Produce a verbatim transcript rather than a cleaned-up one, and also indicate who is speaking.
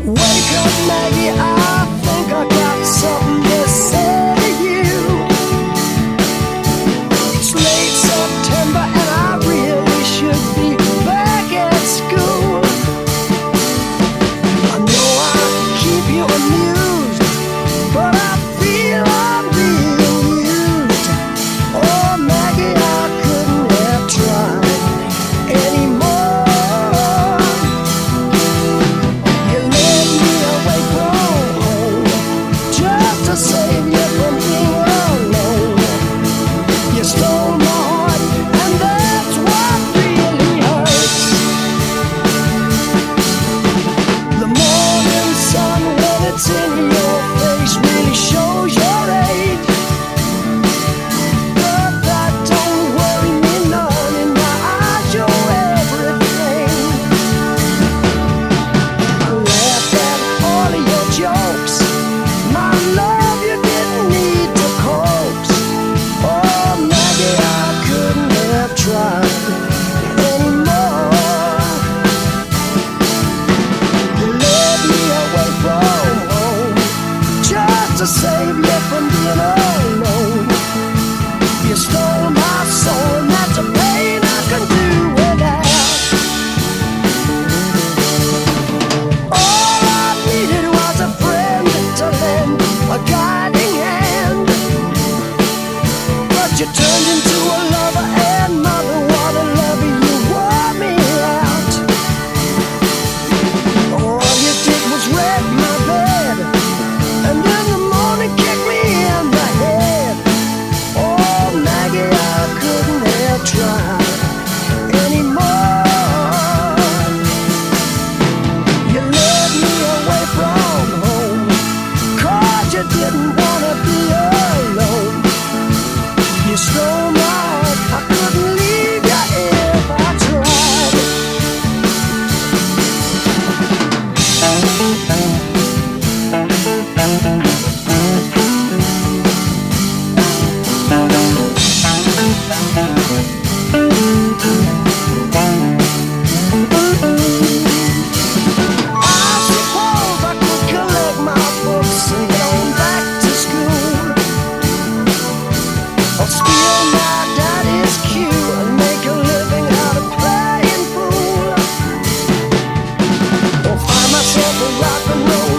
Speaker 1: Wake up, Maggie, I think I got something to say to you. It's late September and I really should be back at school. I know I keep you amused, but I feel I'm being used. Oh, Maggie, I couldn't have tried anymore. You led me away from home just to save you from being alone. You stole my heart, and that's what really hurts. The morning sun, when it's in your face, really shows your age. But that don't worry me none. In my eyes, you're everything. I laughed at all of your jokes. My love, you didn't need to coax. Oh, Maggie, I couldn't have tried anymore. You led me away from home just to save you from being alone. You stole my soul, and that's a pain I can do without. All I needed was a friend to lend a guiding hand, but you turned into a lover and mother. What a lover, you wore me out. All you did was wreck my bed, and in the morning kick me in the head. Oh, Maggie, I couldn't have tried anymore. You led me away from home, 'cause you didn't wanna be alone. You stole my heart, I couldn't leave you if I tried. I suppose I could collect my books and get on back to school, or steal my daddy's cue and make a living out of playing fool, or find myself a rock and roll